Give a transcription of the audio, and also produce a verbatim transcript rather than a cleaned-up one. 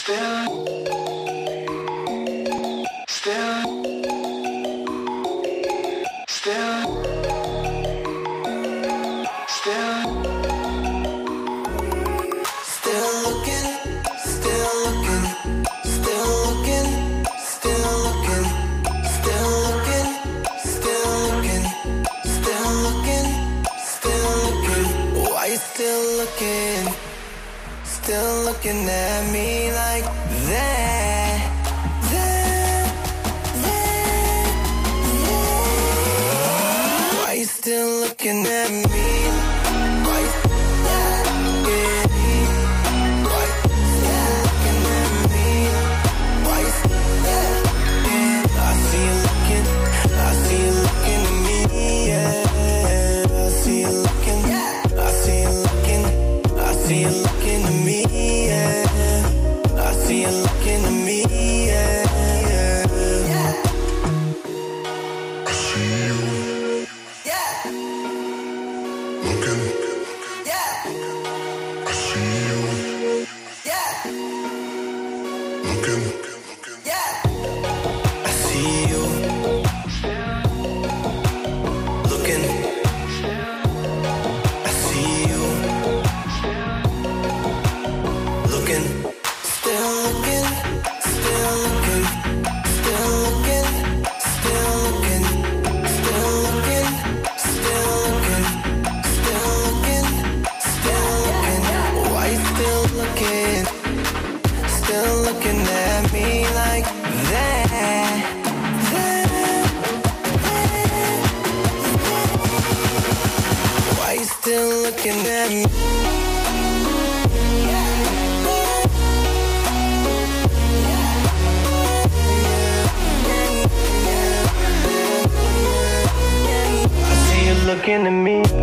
Still looking at me like that, that, that, that. Why you still looking at me? Why you still looking at me? Why you still looking at me? Why you still looking? I see you looking, I see you looking at me, yeah. I see you looking, I see you looking, I see you looking at me. I see you looking at me, yeah, yeah, yeah. I see you, yeah, looking, yeah. I see you, yeah, looking, yeah. I see you, looking. I see you, looking. Still looking, still looking, still looking, still looking, still looking, still looking, still looking, still looking. Why you still looking? Still looking at me like that, that, that. Why you still looking at me? Looking at me.